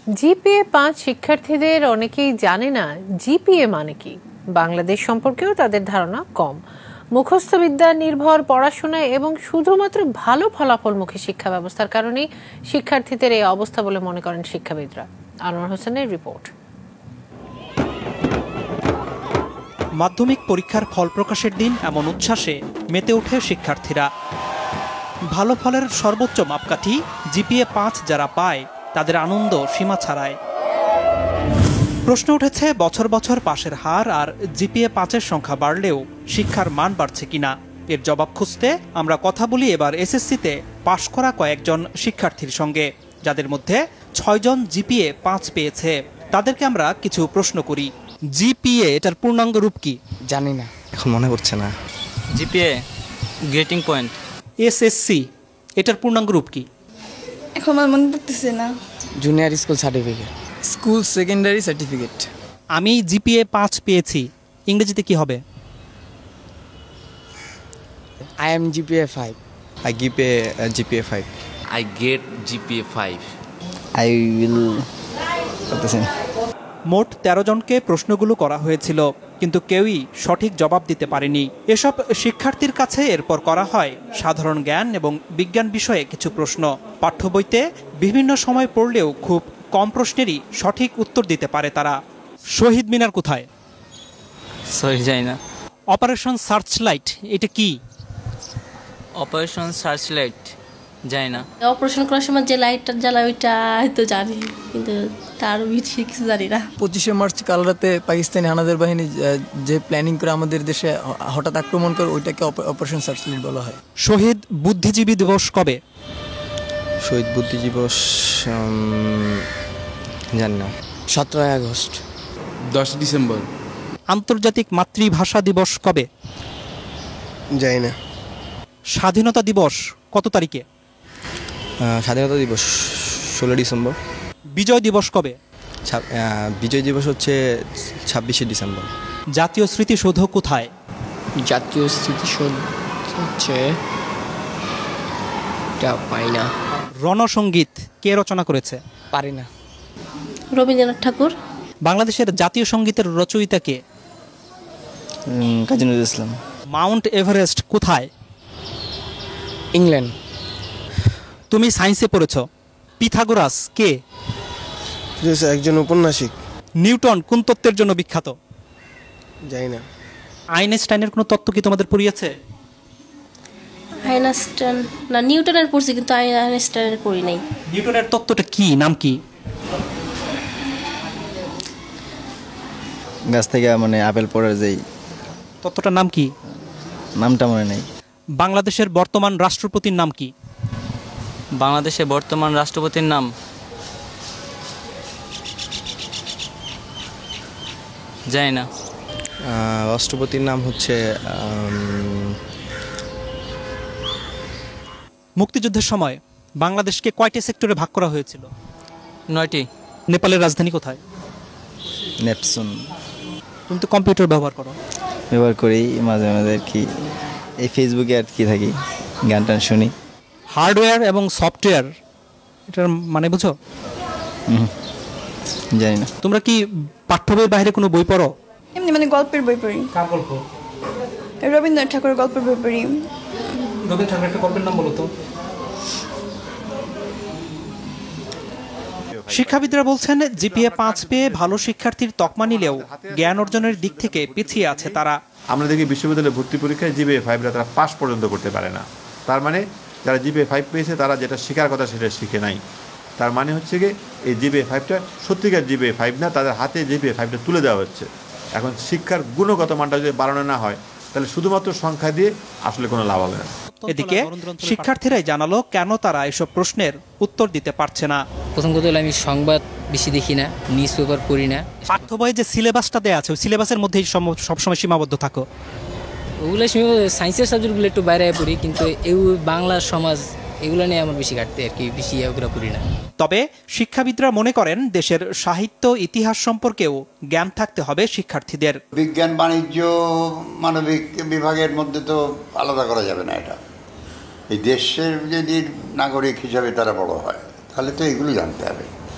জিপিএ-5 শিক্ষার্থীদের অনেকেই জানে না জিপিএ মানে কি। বাংলাদেশ সম্পর্কেও তাদের ধারণা কম। মুখস্থ বিদ্যা নির্ভর পড়াশোনা এবং শুধুমাত্র ভালো ফলাফলমুখী শিক্ষা ব্যবস্থার কারণেই শিক্ষার্থীদের এই অবস্থা বলে মনে করেন শিক্ষাবিদরা। আনোয়ার হোসেনের রিপোর্ট। মাধ্যমিক পরীক্ষার ফল প্রকাশের দিন এমন উচ্ছ্বাসে মেতে ওঠে শিক্ষার্থীরা। ভালো ফলের সর্বোচ্চ মাপকাঠি জিপিএ-5 যারা পায় তাদের আনন্দ সীমা ছাড়ায়। প্রশ্ন উঠেছে বছর বছর পাশের হার আর জিপিএ-5-এর সংখ্যা বাড়লেও শিক্ষার মান বাড়ছে কিনা। এর জবাব খুঁজতে আমরা কথা বলি এবার এসএসসিতে পাশ করা কয়েকজন শিক্ষার্থীর সঙ্গে, যাদের মধ্যে 6 জন জিপিএ-5 পেয়েছে। তাদেরকে আমরা কিছু প্রশ্ন করি। জিপিএ এটার পূর্ণাঙ্গ রূপ কি? জানি না, এখন মনে পড়ছে না। GPA grating point. এসএসসি এটার পূর্ণাঙ্গ রূপ কি? এখন আমার মনে পড়তেছে না। Junior school certificate, school secondary certificate. আমি জিপিএ-5 পেয়েছি, ইংরেজিতে কি হবে? I am GPA 5. I give a GPA 5. I get GPA 5. I will. মোট 13 জনকে প্রশ্নগুলো করা হয়েছিল, কিন্তু কেউই সঠিক জবাব দিতে পারেনি। এসব শিক্ষার্থীর কাছে এরপর করা হয় সাধারণ জ্ঞান এবং বিজ্ঞান বিষয়ে কিছু প্রশ্ন। পাঠ্য বইতে বিভিন্ন সময় পড়লেও খুব কম প্রশ্নেরই সঠিক উত্তর দিতে পারে তারা। শহীদ মিনার কোথায়? সরি, যাই না। অপারেশন সার্চলাইট এটা কি? অপারেশন সার্চলাইট যাই না। অপারেশন করার সময় যে লাইটটা জ্বালায় ওইটা হয়তো জানি, কিন্তু তার বেশি কিছু জানি না। 25শে মার্চ কাল রাতে পাকিস্তানি হানাদার বাহিনী যে প্ল্যানিং করে আমাদের দেশে হঠাৎ আক্রমণ করে, ওইটাকে অপারেশন সার্চলাইট বলা হয়। শহীদ বুদ্ধিজীবী দিবস কবে? শহীদ বুদ্ধিজীবী দিবস জানি না। 17 আগস্ট। 10 ডিসেম্বর। আন্তর্জাতিক মাতৃভাষা দিবস কবে? জানি না। স্বাধীনতা দিবস কত তারিখে? স্বাধীনতা দিবস 16 ডিসেম্বর। বিজয় দিবস কবে? বিজয় দিবস হচ্ছে 26শে ডিসেম্বর। জাতীয় স্মৃতিসৌধ কোথায়? জাতীয় স্মৃতিসৌধ হচ্ছে পাই না। রণসঙ্গীত কে রচনা করেছে? পারি না। রবীন্দ্রনাথ ঠাকুর। বাংলাদেশের জাতীয় সঙ্গীতের রচয়িতা কে? কাজী নজরুল ইসলাম। মাউন্ট এভারেস্ট কোথায়? ইংল্যান্ড। তুমি সায়েন্সে পড়েছ। পিথাগোরাস কে? একজন ঔপন্যাসিক। নিউটন কোন তত্ত্বের জন্য বিখ্যাত? জানি না। আইনস্টাইনের কোনো তত্ত্ব কি তোমাদের পড়িয়েছে? আইনস্টাইন না, নিউটনের পড়ছি, কিন্তু আইনস্টাইনের পড়ি নাই। নিউটনের তত্ত্বটা কি, নাম কি? গাছ থেকে মানে আপেল পড়ার যেই তত্ত্বটার নাম কি? নামটা মনে নেই। বাংলাদেশের বর্তমান রাষ্ট্রপতির নাম কি? বাংলাদেশের বর্তমান রাষ্ট্রপতির নাম জানি না। রাষ্ট্রপতির নাম হচ্ছে মুক্তিযুদ্ধের সময় বাংলাদেশকে কয়টি সেক্টরে ভাগ করা হয়েছিল? 9টি। নেপালের রাজধানী কোথায়? নেপসুন। তুমি তো কম্পিউটার ব্যবহার করো। ব্যবহার করি মাঝে মাঝে আর কি, এই ফেসবুকে আর কি থাকি, গান টান শুনি। হার্ডওয়্যার এবং সফটওয়্যার এটার মানে বুঝো? জানি না। তোমরা কি পাঠ্য বইয়ের বাইরে কোনো বই পড়ো? এমনি মানে গল্পের বই পড়ি। কার গল্প? রবীন্দ্রনাথ ঠাকুরের গল্পের বই পড়ি। রবীন্দ্রনাথ ঠাকুরের একটা গল্পের নাম বলো তো। শিক্ষাবিদরা বলছেন জিপিএ-5 পেয়ে ভালো শিক্ষার্থীর তকমা নিলেও জ্ঞান অর্জনের দিক থেকে পিছিয়ে আছে তারা। আমরা দেখি বিশ্ববিদ্যালয়ে ভর্তি পরীক্ষায় জিপিএ-5 তারা পাস পর্যন্ত করতে পারে না। তার মানে যারা জিপিএ-5 পেয়েছে তারা যেটা শেখার কথা সেটা শিখে নাই। তার মানে হচ্ছে কি এই জিপিএ-5টা সত্যিকার জিপিএ-5 না, তাদের হাতে জিপিএ-5টা তুলে দেওয়া হচ্ছে। এখন শিক্ষার গুণগত মানটা যদি বাড়ানো না হয় তাহলে শুধুমাত্র সংখ্যা দিয়ে আসলে কোনো লাভ হবে না। এদিকে শিক্ষার্থীরাই জানালো কেন তারা এসব প্রশ্নের উত্তর দিতে পারছে না। প্রথম কথা হলো আমি সংবাদ বেশি দেখি না, নিউজ পেপার পড়ি না। পাঠ্য বইয়ে যে সিলেবাসটা দেওয়া আছে ওই সিলেবাসের মধ্যেই সবসময় সীমাবদ্ধ থাকো। ওগুলো সায়েন্সের সাবজেক্টগুলো একটু বাইরে পড়ি, কিন্তু এই বাংলা সমাজ এগুলো নিয়ে আমার বেশি ঘাটতে আর কি, বেশি ওগুলো পড়ি না। তবে শিক্ষাবিদরা মনে করেন দেশের সাহিত্য ইতিহাস সম্পর্কেও জ্ঞান থাকতে হবে শিক্ষার্থীদের। বিজ্ঞান বাণিজ্য মানবিক বিভাগের মধ্যে তো আলাদা করা যাবে না। এটা এই দেশের যদি নাগরিক হিসাবে তারা বড় হয় তাহলে তো এগুলো জানতে হবে।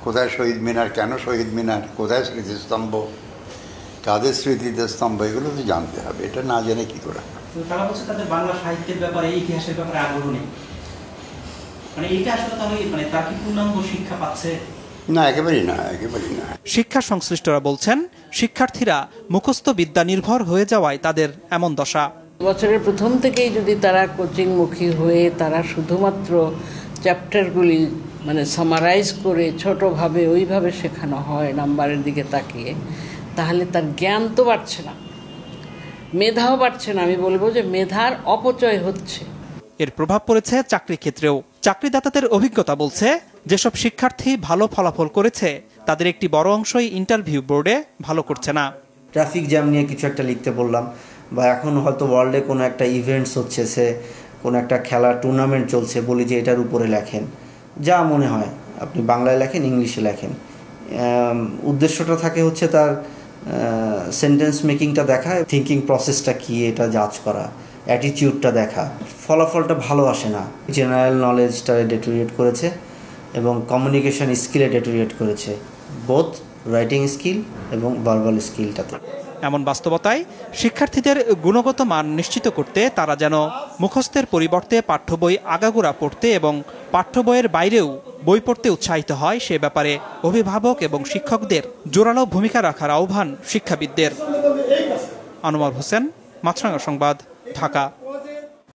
কোথায় শহীদ মিনার, কেন শহীদ মিনার, কোথায় স্মৃতিস্তম্ভ, কাদের স্মৃতিতে স্তম্ভ, এগুলো তো জানতে হবে। এটা না জেনে কি করে? তারা বলছে তাদের বাংলা সাহিত্যের ব্যাপারে, ইতিহাসের ব্যাপারে আগ্রহ নেই। মানে এটা আসলে তাহলে মানে তারা কি পূর্ণাঙ্গ শিক্ষা পাচ্ছে? না, একেবারেই না, একেবারেই না। শিক্ষা সংশ্লিষ্টরা বলছেন শিক্ষার্থীরা মুখস্থ বিদ্যা নির্ভর হয়ে যাওয়ায় তাদের এমন দশা। বছরের প্রথম থেকেই যদি তারা কোচিংমুখী হয়ে তারা শুধুমাত্র চ্যাপ্টারগুলি মানে সামারাইজ করে ছোটোভাবে ওইভাবে শেখানো হয় নাম্বারের দিকে তাকিয়ে, তাহলে তার জ্ঞান তো বাড়ছে না, মেধাও বাড়ছে না। আমি বলবো যে মেধার অপচয় হচ্ছে। এর প্রভাব পড়েছে চাকরি ক্ষেত্রেও। চাকরিদাতাদের অভিজ্ঞতা বলছে যেসব শিক্ষার্থী ভালো ফলাফল করেছে তাদের একটি বড় অংশই ইন্টারভিউ বোর্ডে ভালো করছে না। ট্রাফিক জ্যাম নিয়ে কিছু একটা লিখতে বললাম, বা এখন হয়তো ওয়ার্ল্ডে কোনো একটা ইভেন্টস হচ্ছে, সে কোনো একটা খেলার টুর্নামেন্ট চলছে, বলি যে এটার উপরে লেখেন, যা মনে হয় আপনি বাংলায় লেখেন, ইংলিশে লেখেন। উদ্দেশ্যটা থাকে হচ্ছে তার সেন্টেন্স মেকিংটা দেখা, থিঙ্কিং প্রসেসটা কী এটা জাজ করা, অ্যাটিটিউডটা দেখা। ফলাফলটা ভালো আসে না। জেনারেল নলেজটা ডেটোরিয়েট করেছে এবং কমিউনিকেশন স্কিলে ডেটোরিয়েট করেছে, বোথ রাইটিং স্কিল এবং ভার্বাল স্কিলটাতে। এমন বাস্তবতায় শিক্ষার্থীদের গুণগত মান নিশ্চিত করতে তারা যেন মুখস্থের পরিবর্তে পাঠ্য বই আগাগোড়া পড়তে এবং পাঠ্য বইয়ের বাইরেও বই পড়তে উৎসাহিত হয়, সে ব্যাপারে অভিভাবক এবং শিক্ষকদের জোরালো ভূমিকা রাখার আহ্বান শিক্ষাবিদদের। আনোয়ার হোসেন, মাছরাঙা সংবাদ, ঢাকা।